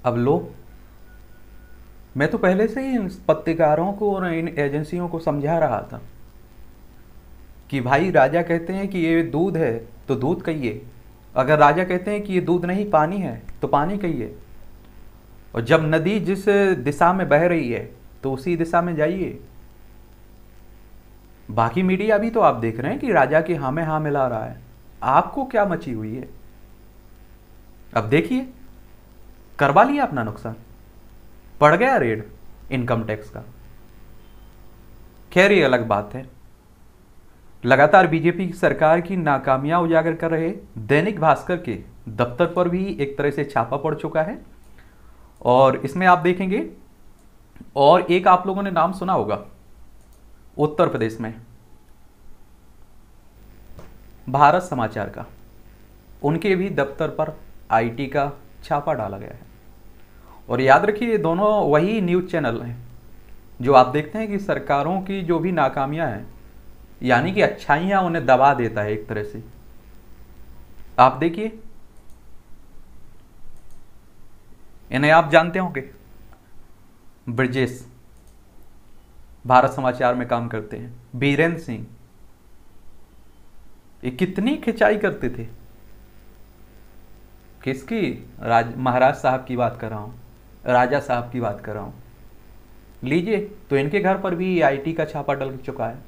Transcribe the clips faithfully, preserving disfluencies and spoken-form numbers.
अब लो, मैं तो पहले से ही इन पत्रकारों को और इन एजेंसियों को समझा रहा था कि भाई राजा कहते हैं कि ये दूध है तो दूध कहिए, अगर राजा कहते हैं कि ये दूध नहीं पानी है तो पानी कहिए, और जब नदी जिस दिशा में बह रही है तो उसी दिशा में जाइए। बाकी मीडिया भी तो आप देख रहे हैं कि राजा की हाँ में हाँ मिला रहा है, आपको क्या मची हुई है? अब देखिए, करवा लिया अपना नुकसान, पड़ गया रेड इनकम टैक्स का। खैर ये अलग बात है। लगातार बीजेपी की सरकार की नाकामियां उजागर कर रहे दैनिक भास्कर के दफ्तर पर भी एक तरह से छापा पड़ चुका है, और इसमें आप देखेंगे, और एक आप लोगों ने नाम सुना होगा उत्तर प्रदेश में भारत समाचार का, उनके भी दफ्तर पर आईटी का छापा डाला गया है। और याद रखिए ये दोनों वही न्यूज़ चैनल हैं जो आप देखते हैं कि सरकारों की जो भी नाकामियां हैं, यानी कि अच्छाइयां उन्हें दबा देता है एक तरह से। आप देखिए, इन्हें आप जानते होंगे, ब्रजेश भारत समाचार में काम करते हैं, बीरेंद्र सिंह, ये कितनी खिंचाई करते थे। किसकी? राज महाराज साहब की बात कर रहा हूँ, राजा साहब की बात कर रहा हूँ। लीजिए, तो इनके घर पर भी आईटी का छापा डल चुका है।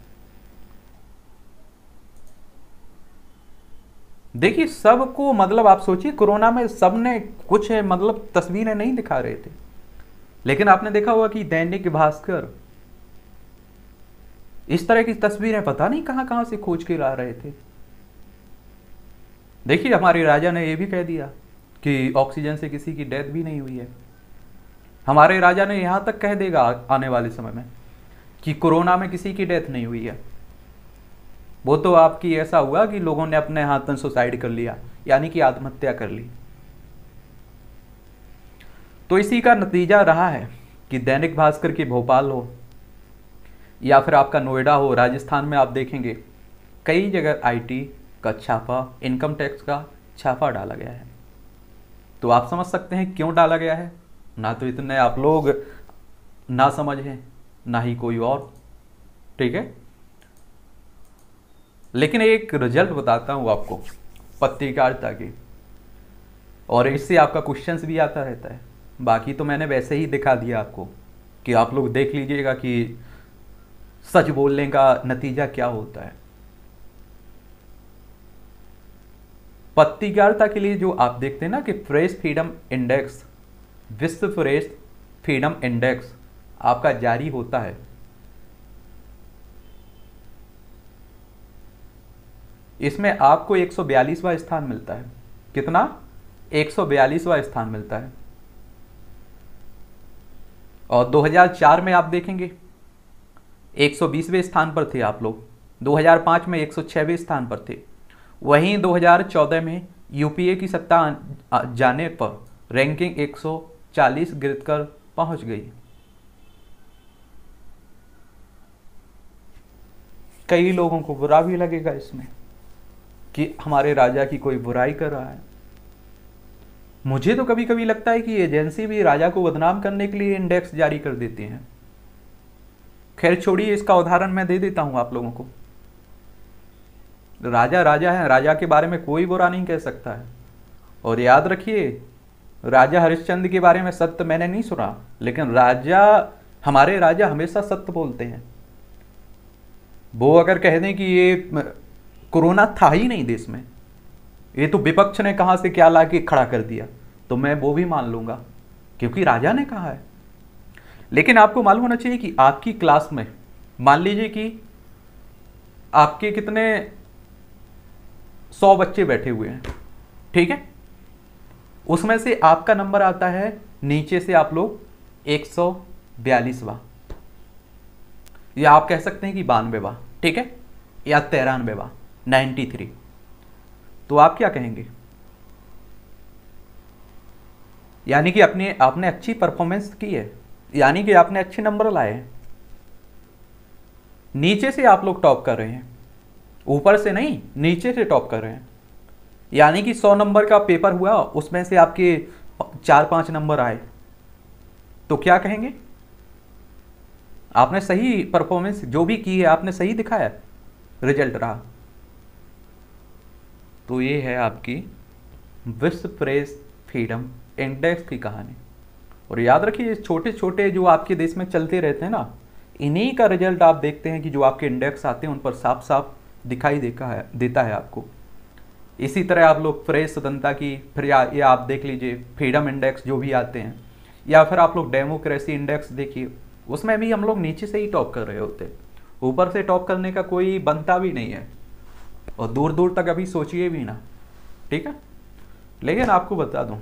देखिए सबको, मतलब आप सोचिए कोरोना में सबने कुछ है, मतलब तस्वीरें नहीं दिखा रहे थे, लेकिन आपने देखा होगा कि दैनिक भास्कर इस तरह की तस्वीरें पता नहीं कहां कहां से खोज के ला रहे थे। देखिए हमारे राजा ने यह भी कह दिया कि ऑक्सीजन से किसी की डेथ भी नहीं हुई है। हमारे राजा ने यहां तक कह देगा आने वाले समय में कि कोरोना में किसी की डेथ नहीं हुई है। वो तो आपकी ऐसा हुआ कि लोगों ने अपने हाथ में सुसाइड कर लिया, यानी कि आत्महत्या कर ली। तो इसी का नतीजा रहा है कि दैनिक भास्कर की भोपाल हो या फिर आपका नोएडा हो, राजस्थान में आप देखेंगे कई जगह आईटी का छापा, इनकम टैक्स का छापा डाला गया है। तो आप समझ सकते हैं क्यों डाला गया है। ना तो इतने आप लोग ना समझ हैं, ना ही कोई और, ठीक है। लेकिन एक रिजल्ट बताता हूं आपको पत्रकारिता की, और इससे आपका क्वेश्चंस भी आता रहता है। बाकी तो मैंने वैसे ही दिखा दिया आपको कि आप लोग देख लीजिएगा कि सच बोलने का नतीजा क्या होता है। पत्रकारिता के लिए जो आप देखते हैं ना कि प्रेस फ्रीडम इंडेक्स, विश्व प्रेस फ्रीडम इंडेक्स आपका जारी होता है, इसमें आपको एक सौ बयालीसवां स्थान मिलता है। कितना? एक सौ बयालीसवां स्थान मिलता है। और दो हज़ार चार में आप देखेंगे एक सौ बीसवें स्थान पर थे आप लोग, दो हज़ार पाँच में एक सौ छहवें स्थान पर थे। वहीं दो हज़ार चौदह में यूपीए की सत्ता जाने पर रैंकिंग एक सौ चालीस गिरकर पहुंच गई। कई लोगों को बुरा भी लगेगा इसमें कि हमारे राजा की कोई बुराई कर रहा है। मुझे तो कभी कभी लगता है कि एजेंसी भी राजा को बदनाम करने के लिए इंडेक्स जारी कर देती हैं। खैर छोड़िए, इसका उदाहरण मैं दे देता हूं आप लोगों को। राजा राजा है, राजा के बारे में कोई बुरा नहीं कह सकता है। और याद रखिए, राजा हरिश्चंद्र के बारे में सत्य मैंने नहीं सुना, लेकिन राजा, हमारे राजा हमेशा सत्य बोलते हैं। वो अगर कह दें कि ये कोरोना था ही नहीं देश में, ये तो विपक्ष ने कहां से क्या ला के खड़ा कर दिया, तो मैं वो भी मान लूंगा क्योंकि राजा ने कहा है। लेकिन आपको मालूम होना चाहिए कि आपकी क्लास में मान लीजिए कि आपके कितने सौ बच्चे बैठे हुए हैं, ठीक है, उसमें से आपका नंबर आता है नीचे से आप लोग एक सौ बयालीसवां, या आप कह सकते हैं कि बानवेवा, ठीक है, या तिरानवेवा, नाइन्टी थ्री। तो आप क्या कहेंगे? यानी कि अपने आपने अच्छी परफॉर्मेंस की है, यानी कि आपने अच्छे नंबर लाए हैं। नीचे से आप लोग टॉप कर रहे हैं, ऊपर से नहीं, नीचे से टॉप कर रहे हैं। यानी कि सौ नंबर का पेपर हुआ, उसमें से आपके चार पांच नंबर आए तो क्या कहेंगे? आपने सही परफॉर्मेंस जो भी की है आपने सही दिखाया, रिजल्ट रहा। तो ये है आपकी विश्व प्रेस फ्रीडम इंडेक्स की कहानी। और याद रखिए छोटे छोटे जो आपके देश में चलते रहते हैं ना, इन्हीं का रिजल्ट आप देखते हैं कि जो आपके इंडेक्स आते हैं उन पर साफ साफ दिखाई देता है देता है आपको। इसी तरह आप लोग प्रेस स्वतंत्रता की, फिर या, या आप देख लीजिए फ्रीडम इंडेक्स जो भी आते हैं, या फिर आप लोग डेमोक्रेसी इंडेक्स देखिए, उसमें भी हम लोग नीचे से ही टॉप कर रहे होते, ऊपर से टॉप करने का कोई बनता भी नहीं है और दूर दूर तक अभी सोचिए भी ना, ठीक है। लेकिन आपको बता दूं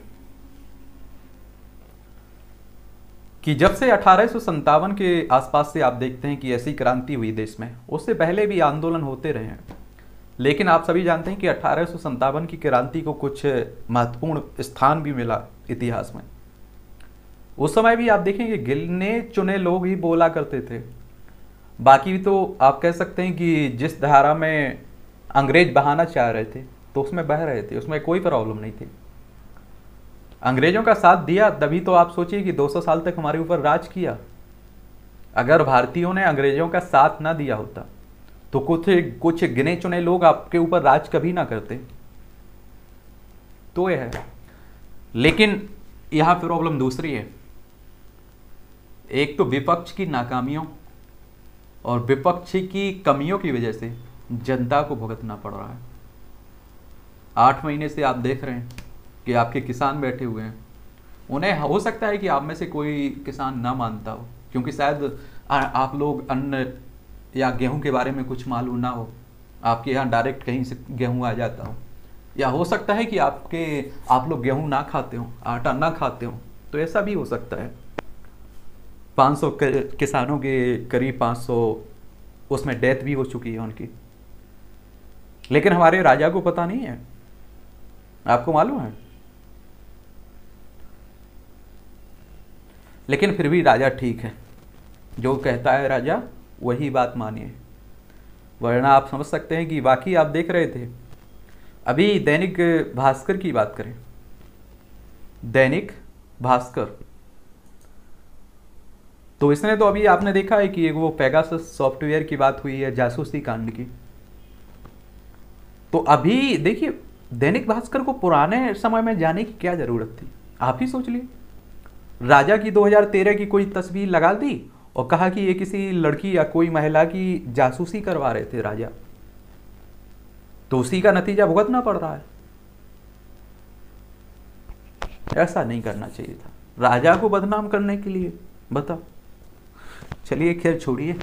कि जब से अठारह सौ संतावन के आसपास से आप देखते हैं कि ऐसी क्रांति हुई देश में, उससे पहले भी आंदोलन होते रहे हैं, लेकिन आप सभी जानते हैं कि अठारह सौ संतावन की क्रांति को कुछ महत्वपूर्ण स्थान भी मिला इतिहास में। उस समय भी आप देखेंगे गिने चुने लोग ही बोला करते थे, बाकी तो आप कह सकते हैं कि जिस धारा में अंग्रेज बहाना चाह रहे थे तो उसमें बह रहे थे, उसमें कोई प्रॉब्लम नहीं थी। अंग्रेजों का साथ दिया तभी तो आप सोचिए कि दो सौ साल तक हमारे ऊपर राज किया। अगर भारतीयों ने अंग्रेजों का साथ ना दिया होता तो कुछ कुछ गिने चुने लोग आपके ऊपर राज कभी ना करते। तो यह है, लेकिन यहां प्रॉब्लम दूसरी है। एक तो विपक्ष की नाकामियों और विपक्ष की कमियों की वजह से जनता को भुगतना पड़ रहा है। आठ महीने से आप देख रहे हैं कि आपके किसान बैठे हुए हैं, उन्हें हो सकता है कि आप में से कोई किसान ना मानता हो, क्योंकि शायद आप लोग अन्न या गेहूं के बारे में कुछ मालूम ना हो, आपके यहाँ डायरेक्ट कहीं से गेहूं आ जाता हो, या हो सकता है कि आपके आप लोग गेहूं ना खाते हो, आटा ना खाते हो, तो ऐसा भी हो सकता है। पाँच सौ किसानों के करीब पाँच सौ उसमें डेथ भी हो चुकी है उनकी, लेकिन हमारे राजा को पता नहीं है, आपको मालूम है। लेकिन फिर भी राजा ठीक है, जो कहता है राजा वही बात मानिए, वरना आप समझ सकते हैं कि बाकी आप देख रहे थे। अभी दैनिक भास्कर की बात करें, दैनिक भास्कर, तो इसने तो अभी आपने देखा है कि एक वो पेगासस सॉफ्टवेयर की बात हुई है, जासूसी कांड की। तो अभी देखिए दैनिक भास्कर को पुराने समय में जाने की क्या जरूरत थी, आप ही सोच लिए। राजा की दो हज़ार तेरह की कोई तस्वीर लगा दी और कहा कि ये किसी लड़की या कोई महिला की जासूसी करवा रहे थे राजा, तो उसी का नतीजा भुगतना पड़ रहा है। ऐसा नहीं करना चाहिए था, राजा को बदनाम करने के लिए, बताओ। चलिए खैर छोड़िए,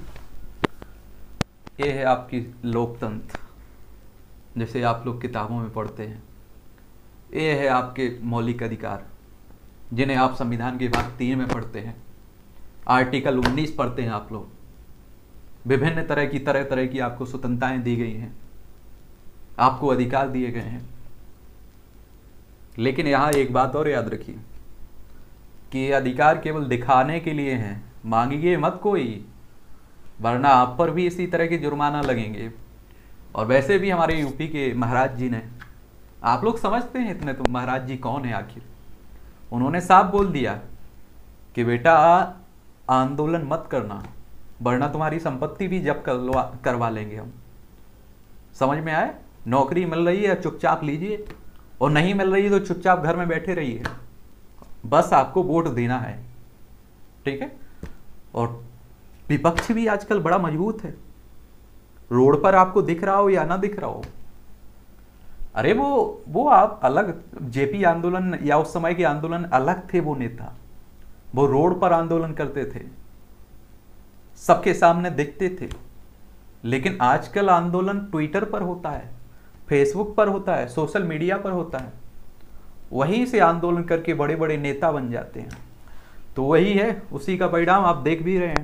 ये है आपकी लोकतंत्र जैसे आप लोग किताबों में पढ़ते हैं। ये है आपके मौलिक अधिकार जिन्हें आप संविधान के भाग तीन में पढ़ते हैं, आर्टिकल उन्नीस पढ़ते हैं आप लोग। विभिन्न तरह की तरह तरह की आपको स्वतंत्रताएं दी गई हैं, आपको अधिकार दिए गए हैं। लेकिन यहां एक बात और याद रखिए कि ये अधिकार केवल दिखाने के लिए हैं, मांगिए मत कोई, वरना आप पर भी इसी तरह के जुर्माना लगेंगे। और वैसे भी हमारे यूपी के महाराज जी ने, आप लोग समझते हैं इतने तो महाराज जी कौन है आखिर, उन्होंने साफ बोल दिया कि बेटा आंदोलन मत करना, वरना तुम्हारी संपत्ति भी जब्त करवा करवा लेंगे हम। समझ में आए? नौकरी मिल रही है चुपचाप लीजिए, और नहीं मिल रही है तो चुपचाप घर में बैठे रहिए, बस आपको वोट देना है, ठीक है। और विपक्ष भी आजकल बड़ा मजबूत है, रोड पर आपको दिख रहा हो या ना दिख रहा हो। अरे वो वो आप अलग, जेपी आंदोलन या उस समय के आंदोलन अलग थे, वो नेता वो रोड पर आंदोलन करते थे, सबके सामने दिखते थे। लेकिन आजकल आंदोलन ट्विटर पर होता है, फेसबुक पर होता है, सोशल मीडिया पर होता है, वहीं से आंदोलन करके बड़े बड़े नेता बन जाते हैं। तो वही है, उसी का परिणाम आप देख भी रहे हैं।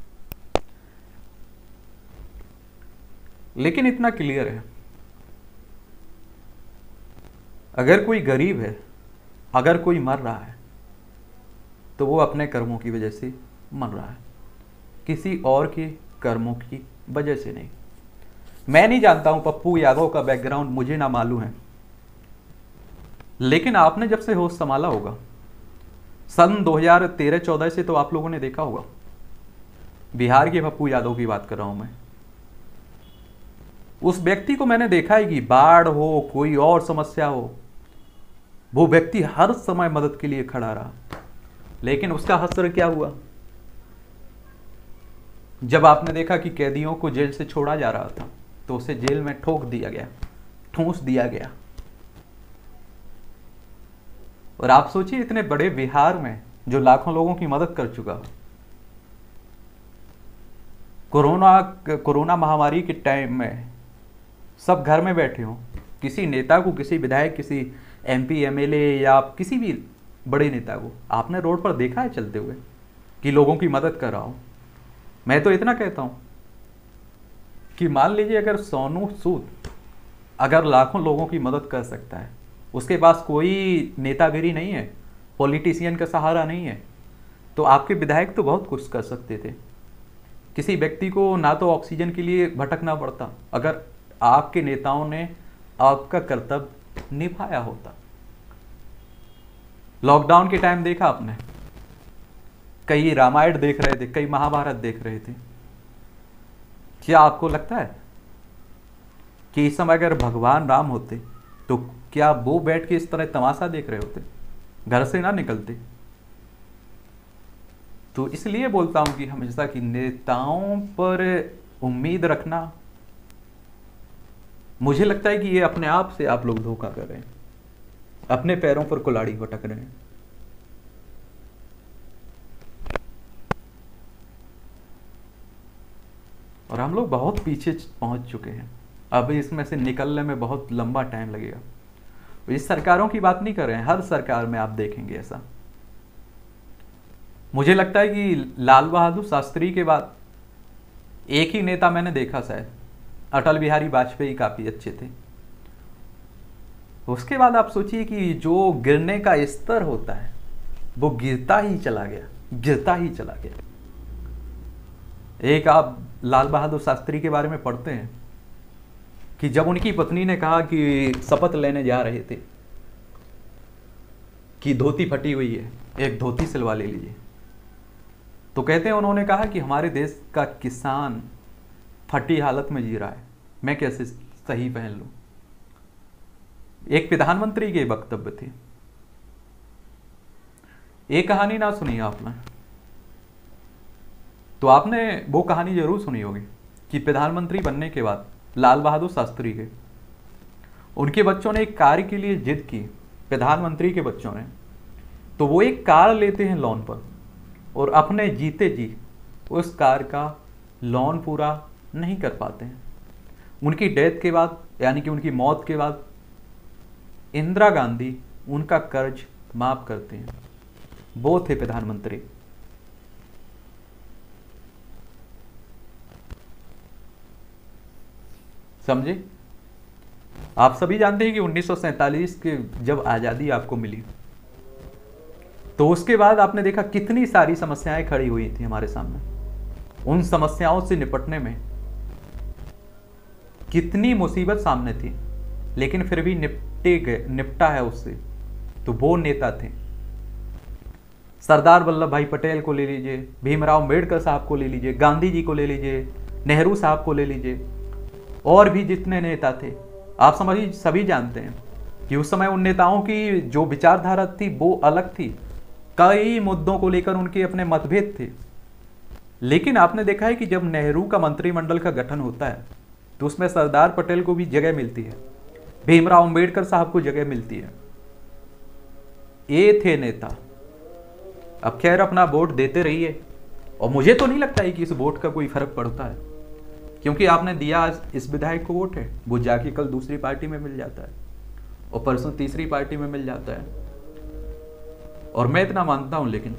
लेकिन इतना क्लियर है, अगर कोई गरीब है, अगर कोई मर रहा है, तो वो अपने कर्मों की वजह से मर रहा है, किसी और के कर्मों की वजह से नहीं। मैं नहीं जानता हूं पप्पू यादव का बैकग्राउंड, मुझे ना मालूम है, लेकिन आपने जब से होश संभाला होगा सन दो हज़ार तेरह चौदह से तो आप लोगों ने देखा होगा, बिहार के पप्पू यादव की बात कर रहा हूं मैं। उस व्यक्ति को मैंने देखा है कि बाढ़ हो, कोई और समस्या हो, वो व्यक्ति हर समय मदद के लिए खड़ा रहा। लेकिन उसका हश्र क्या हुआ? जब आपने देखा कि कैदियों को जेल से छोड़ा जा रहा था तो उसे जेल में ठोक दिया गया, ठूंस दिया गया। और आप सोचिए, इतने बड़े बिहार में जो लाखों लोगों की मदद कर चुका, कोरोना कोरोना महामारी के टाइम में सब घर में बैठे हो, किसी नेता को, किसी विधायक, किसी एमपी एमएलए या किसी भी बड़े नेता को आपने रोड पर देखा है चलते हुए कि लोगों की मदद कर रहा हो? मैं तो इतना कहता हूं कि मान लीजिए अगर सोनू सूद अगर लाखों लोगों की मदद कर सकता है, उसके पास कोई नेतागिरी नहीं है, पॉलिटिशियन का सहारा नहीं है, तो आपके विधायक तो बहुत कुछ कर सकते थे। किसी व्यक्ति को ना तो ऑक्सीजन के लिए भटकना पड़ता अगर आपके नेताओं ने आपका कर्तव्य निभाया होता। लॉकडाउन के टाइम देखा आपने, कई रामायण देख रहे थे, कई महाभारत देख रहे थे। क्या आपको लगता है कि इस समय अगर भगवान राम होते तो क्या वो बैठ के इस तरह तमाशा देख रहे होते, घर से ना निकलते? तो इसलिए बोलता हूं कि हमेशा कि नेताओं पर उम्मीद रखना, मुझे लगता है कि ये अपने आप से आप लोग धोखा कर रहे हैं, अपने पैरों पर कुल्हाड़ी भटक रहे हैं। और हम लोग बहुत पीछे पहुंच चुके हैं, अब इसमें से निकलने में बहुत लंबा टाइम लगेगा। इस सरकारों की बात नहीं कर रहे हैं, हर सरकार में आप देखेंगे ऐसा। मुझे लगता है कि लाल बहादुर शास्त्री के बाद एक ही नेता मैंने देखा, शायद अटल बिहारी वाजपेयी काफी अच्छे थे। उसके बाद आप सोचिए कि जो गिरने का स्तर होता है वो गिरता ही चला गया, गिरता ही चला गया। एक आप लाल बहादुर शास्त्री के बारे में पढ़ते हैं कि जब उनकी पत्नी ने कहा कि शपथ लेने जा रहे थे कि धोती फटी हुई है, एक धोती सिलवा ले लीजिए, तो कहते हैं उन्होंने कहा कि हमारे देश का किसान फटी हालत में जी रहा है, मैं कैसे सही पहन लूं। एक प्रधानमंत्री के वक्तव्य थे। एक कहानी ना सुनी आपने तो आपने वो कहानी जरूर सुनी होगी कि प्रधानमंत्री बनने के बाद लाल बहादुर शास्त्री के उनके बच्चों ने एक कार के लिए जिद की, प्रधानमंत्री के बच्चों ने, तो वो एक कार लेते हैं लोन पर और अपने जीते जी उस कार का लोन पूरा नहीं कर पाते हैं। उनकी डेथ के बाद, यानी कि उनकी मौत के बाद, इंदिरा गांधी उनका कर्ज माफ करते हैं। वो थे प्रधानमंत्री। समझे? आप सभी जानते हैं कि उन्नीस सौ सैंतालीस के जब आजादी आपको मिली तो उसके बाद आपने देखा कितनी सारी समस्याएं खड़ी हुई थी हमारे सामने। उन समस्याओं से निपटने में कितनी मुसीबत सामने थी, लेकिन फिर भी निपटे गए, निपटा है उससे। तो वो नेता थे। सरदार वल्लभ भाई पटेल को ले लीजिए, भीमराव अम्बेडकर साहब को ले लीजिए, गांधी जी को ले लीजिए, नेहरू साहब को ले लीजिए, और भी जितने नेता थे, आप समझिए सभी जानते हैं कि उस समय उन नेताओं की जो विचारधारा थी वो अलग थी। कई मुद्दों को लेकर उनके अपने मतभेद थे। लेकिन आपने देखा है कि जब नेहरू का मंत्रिमंडल का गठन होता है तो उसमें सरदार पटेल को भी जगह मिलती है, भीमराव अम्बेडकर साहब को जगह मिलती है। ये थे नेता। अब खैर अपना वोट देते रहिए, और मुझे तो नहीं लगता है कि इस वोट का कोई फर्क पड़ता है, क्योंकि आपने दिया आज इस विधायक को वोट है, वो जाके कल दूसरी पार्टी में मिल जाता है और परसों तीसरी पार्टी में मिल जाता है। और मैं इतना मानता हूं लेकिन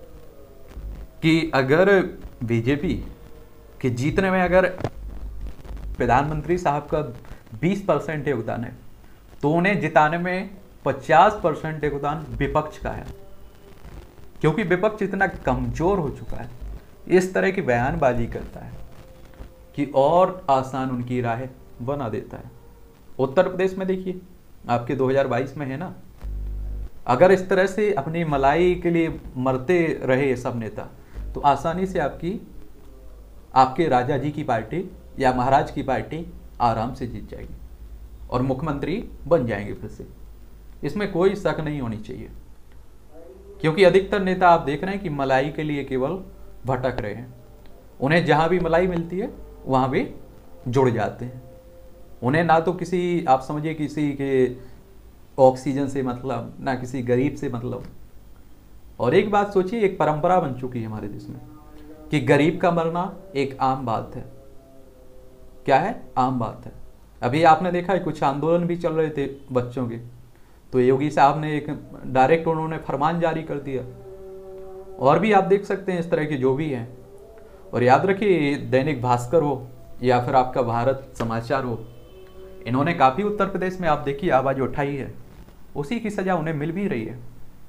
कि अगर बीजेपी के जीतने में अगर प्रधानमंत्री साहब का बीस परसेंट योगदान है तो उन्हें जिताने में पचास परसेंट योगदान विपक्ष का है, क्योंकि विपक्ष इतना कमजोर हो चुका है, इस तरह की बयानबाजी करता है कि और आसान उनकी राह बना देता है। उत्तर प्रदेश में देखिए, आपके दो हज़ार बाईस में है ना, अगर इस तरह से अपनी मलाई के लिए मरते रहे ये सब नेता, तो आसानी से आपकी आपके राजा जी की पार्टी या महाराज की पार्टी आराम से जीत जाएगी और मुख्यमंत्री बन जाएंगे फिर से। इसमें कोई शक नहीं होनी चाहिए, क्योंकि अधिकतर नेता आप देख रहे हैं कि मलाई के लिए केवल भटक रहे हैं। उन्हें जहां भी मलाई मिलती है वहां भी जुड़ जाते हैं। उन्हें ना तो किसी, आप समझिए, किसी के ऑक्सीजन से मतलब, ना किसी गरीब से मतलब। और एक बात सोचिए, एक परंपरा बन चुकी है हमारे देश में कि गरीब का मरना एक आम बात है। क्या है? आम बात है। अभी आपने देखा है कुछ आंदोलन भी चल रहे थे बच्चों के, तो योगी साहब ने एक डायरेक्ट उन्होंने फरमान जारी कर दिया। और भी आप देख सकते हैं इस तरह के जो भी हैं। और याद रखिए, दैनिक भास्कर हो या फिर आपका भारत समाचार हो, इन्होंने काफ़ी उत्तर प्रदेश में आप देखिए आवाज़ उठाई है, उसी की सजा उन्हें मिल भी रही है।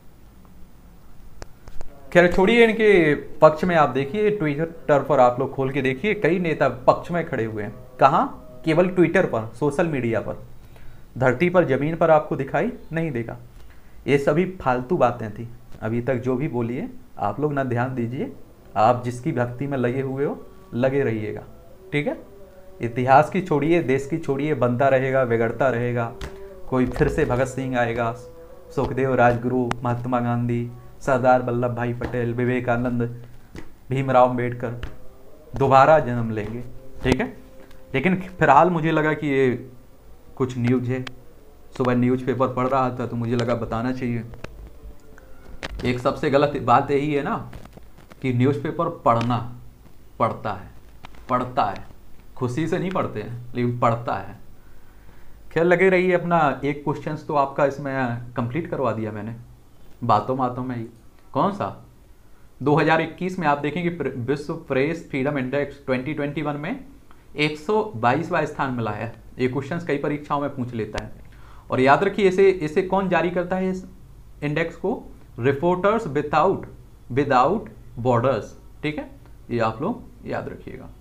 खैर छोड़िए, इनके पक्ष में आप देखिए ट्विटर पर आप लोग खोल के देखिए, कई नेता पक्ष में खड़े हुए हैं। कहाँ? केवल ट्विटर पर, सोशल मीडिया पर। धरती पर, जमीन पर आपको दिखाई नहीं देगा। ये सभी फालतू बातें थी अभी तक जो भी बोली है। आप लोग ना ध्यान दीजिए, आप जिसकी भक्ति में लगे हुए हो लगे रहिएगा, ठीक है। इतिहास की छोड़िए, देश की छोड़िए, बनता रहेगा, बिगड़ता रहेगा। कोई फिर से भगत सिंह आएगा, सुखदेव, राजगुरु, महात्मा गांधी, सरदार वल्लभ भाई पटेल, विवेकानंद, भीमराव अम्बेडकर दोबारा जन्म लेंगे, ठीक है। लेकिन फिलहाल मुझे लगा कि ये कुछ न्यूज़ है, सुबह न्यूज़पेपर पढ़ रहा था तो मुझे लगा बताना चाहिए। एक सबसे गलत बात यही है ना कि न्यूज़पेपर पढ़ना पढ़ता है पढ़ता है खुशी से नहीं पढ़ते हैं, लेकिन पढ़ता है। खैर लगे रहिए, अपना एक क्वेश्चन तो आपका इसमें कंप्लीट करवा दिया मैंने बातों बातों में ही। कौन सा? दो हज़ार इक्कीस में आप देखेंगे विश्व प्रेस फ्रीडम इंडेक्स दो हज़ार इक्कीस में एक सौ बाईसवां स्थान मिला है। ये क्वेश्चंस कई परीक्षाओं में पूछ लेता है। और याद रखिए, इसे इसे कौन जारी करता है इस इंडेक्स को? रिपोर्टर्स विदाउट विदाउट बॉर्डर्स, ठीक है। ये आप लोग याद रखिएगा।